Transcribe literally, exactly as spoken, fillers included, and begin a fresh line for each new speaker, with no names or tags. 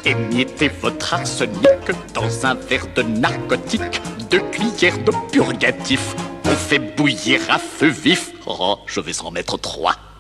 Émiettez votre arsenic dans un verre de narcotique, deux cuillères de purgatif. On fait bouillir à feu vif. Oh, je vais en mettre trois.